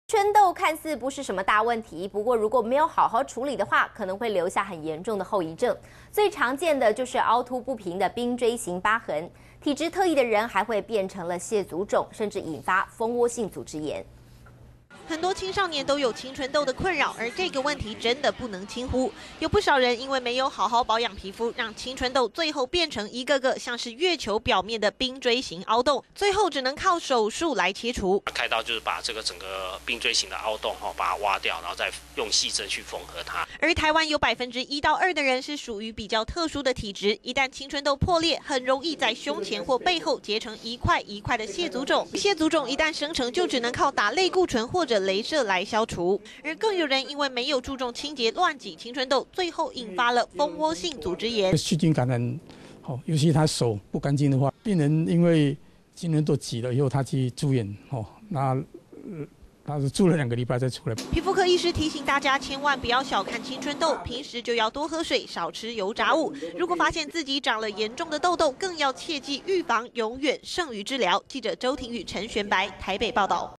春痘看似不是什么大问题，不过如果没有好好处理的话，可能会留下很严重的后遗症。最常见的就是凹凸不平的冰锥型疤痕，体质特异的人还会变成了蟹足肿，甚至引发蜂窝性组织炎。 很多青少年都有青春痘的困扰，而这个问题真的不能轻忽。有不少人因为没有好好保养皮肤，让青春痘最后变成一个个像是月球表面的冰锥型凹洞，最后只能靠手术来切除。 开刀就是把这个整个冰锥型的凹洞把它挖掉，然后再用细针去缝合它。 而台湾有1%到2%的人是属于比较特殊的体质，一旦青春痘破裂，很容易在胸前或背后结成一块一块的蟹足肿。蟹足肿一旦生成，就只能靠打类固醇或者 雷射来消除，而更有人因为没有注重清洁，乱挤青春痘，最后引发了蜂窝性组织炎。 细菌感染，尤其他手不干净的话，病人因为青春痘挤了以后，他去住院，他是住了2个礼拜再出来。 皮肤科医师提醒大家，千万不要小看青春痘，平时就要多喝水，少吃油炸物。如果发现自己长了严重的痘痘，更要切记预防永远胜于治疗。记者周庭宇、陈玄白台北报道。